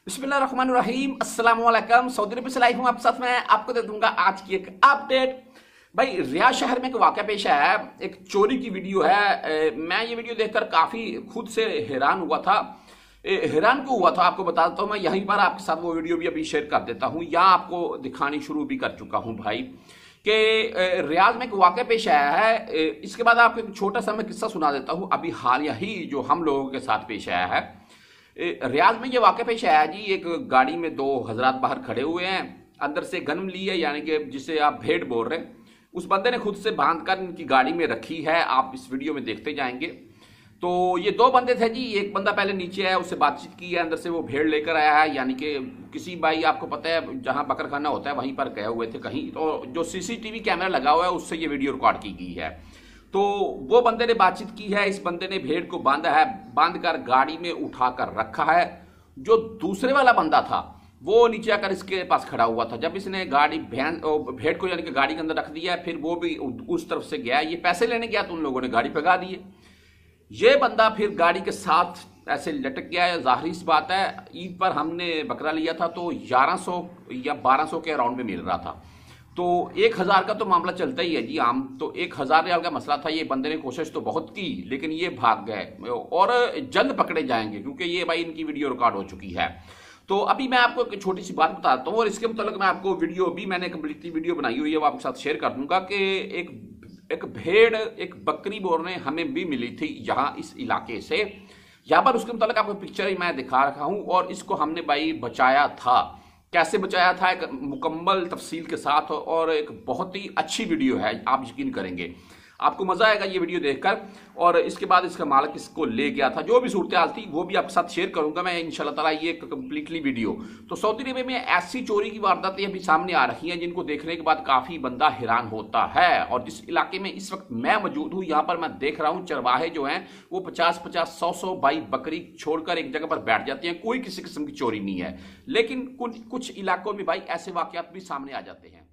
बिस्मिल्लाहिर्रहमानिर्रहीम अस्सलाम वालेकुम। सऊदी अरब से लाइव हूं, आप साथ में आपको दे दूंगा आज की एक अपडेट। भाई रियाद शहर में एक वाकया पेश आया है, एक चोरी की वीडियो है। मैं ये वीडियो देखकर काफी खुद से हैरान हुआ था। हैरान क्यों हुआ था आपको बता देता हूं। मैं यहीं पर आपके साथ वो वीडियो भी अभी शेयर कर देता हूं या आपको दिखानी शुरू भी कर चुका हूं भाई कि रियाज में एक वाकया पेश आया है। इसके बाद आपको एक छोटा सा मैं किस्सा सुना देता हूं, अभी हाल ही जो हम लोगों के साथ पेश आया है। रियाज में ये वाकया पेश आया जी, एक गाड़ी में दो हजरात बाहर खड़े हुए हैं, अंदर से गन ली है, यानी कि जिसे आप भेड़ बोल रहे हैं, उस बंदे ने खुद से बांधकर इनकी गाड़ी में रखी है। आप इस वीडियो में देखते जाएंगे। तो ये दो बंदे थे जी, एक बंदा पहले नीचे आया, उससे बातचीत की है, अंदर से वो भेड़ लेकर आया है, यानी कि किसी भाई आपको पता है जहां बकरखाना होता है वहीं पर गए हुए थे कहीं, तो जो सीसीटीवी कैमरा लगा हुआ है उससे ये वीडियो रिकॉर्ड की गई है। तो वो बंदे ने बातचीत की है, इस बंदे ने भेड़ को बांधा है, बांधकर गाड़ी में उठाकर रखा है। जो दूसरे वाला बंदा था वो नीचे आकर इसके पास खड़ा हुआ था। जब इसने गाड़ी भेड़ को यानी कि गाड़ी के अंदर रख दिया, फिर वो भी उस तरफ से गया, ये पैसे लेने गया तो उन लोगों ने गाड़ी भगा दी है। ये बंदा फिर गाड़ी के साथ ऐसे लटक गया है। जाहिर सी बात है, ईद पर हमने बकरा लिया था तो 1100 या 1200 के अराउंड में मिल रहा था, तो 1000 का तो मामला चलता ही है जी आम। तो 1000 रियाल का मसला था। ये बंदे ने कोशिश तो बहुत की लेकिन ये भाग गए और जल्द पकड़े जाएंगे क्योंकि ये भाई इनकी वीडियो रिकॉर्ड हो चुकी है। तो अभी मैं आपको एक छोटी सी बात बताता हूँ और इसके मुताबिक मैं आपको वीडियो भी मैंने कंप्लीटली वीडियो बनाई हुई है, वो आपके साथ शेयर कर दूंगा कि एक भेड़ एक बकरी बोलने हमें भी मिली थी यहाँ इस इलाके से। यहाँ पर उसके मुताबिक आपको पिक्चर मैं दिखा रखा हूँ और इसको हमने भाई बचाया था। कैसे बचाया था एक मुकम्मल तफसील के साथ, और एक बहुत ही अच्छी वीडियो है, आप यकीन करेंगे, आपको मजा आएगा ये वीडियो देखकर। और इसके बाद इसका मालिक इसको ले गया था, जो भी सूरत हाल थी वो भी आपके साथ शेयर करूंगा मैं इंशाल्लाह ताला ये कंप्लीटली वीडियो। तो सऊदी अरब में ऐसी चोरी की वारदातें अभी सामने आ रही हैं जिनको देखने के बाद काफी बंदा हैरान होता है। और जिस इलाके में इस वक्त मैं मौजूद हूँ, यहाँ पर मैं देख रहा हूँ चरवाहे जो हैं वो 50-50, 100-100 भाई बकरी छोड़कर एक जगह पर बैठ जाती हैं। कोई किसी किस्म की चोरी नहीं है, लेकिन कुछ इलाकों में भाई ऐसे वाकयात भी सामने आ जाते हैं।